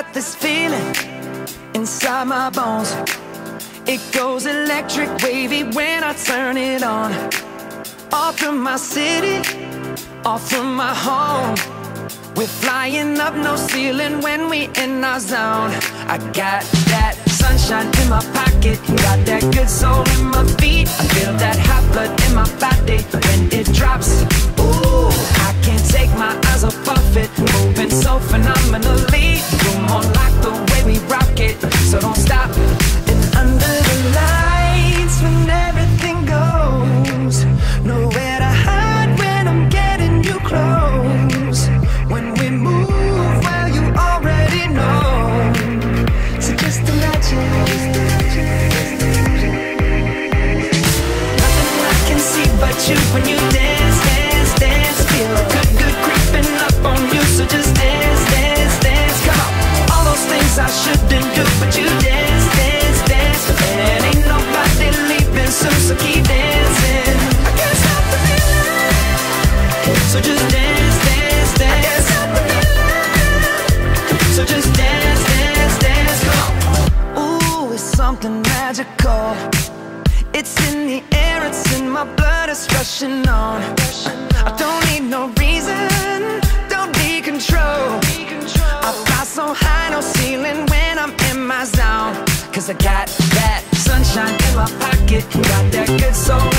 got this feeling inside my bones. It goes electric wavy when I turn it on. All through my city, all through my home. We're flying up, no ceiling when we in our zone. I got that sunshine in my pocket, got that good soul in my feet. I feel that hot blood in my body when it drops. Ooh, I can't take my eyes off it, moving so phenomenally. You're more like the way we rock it, so don't stop. And under the lights, when everything goes, nowhere to hide when I'm getting you close. When we move, well, you already know. So just imagine. Nothing I can see but you when you dance, dance, dance. Feel good, good creeping up on you. So just dance, dance, dance. Come on. All those things I shouldn't do, but you dance, dance, dance. And ain't nobody leaving soon, so keep dancing. I can't stop the feeling. So just dance, dance, dance. So just dance, dance, dance, come on. Ooh, it's something magical. It's in the air, it's in my blood, it's rushing on. I don't need no reason, don't need control. I fly so high, no ceiling when I'm in my zone. Cause I got that sunshine in my pocket, got that good soul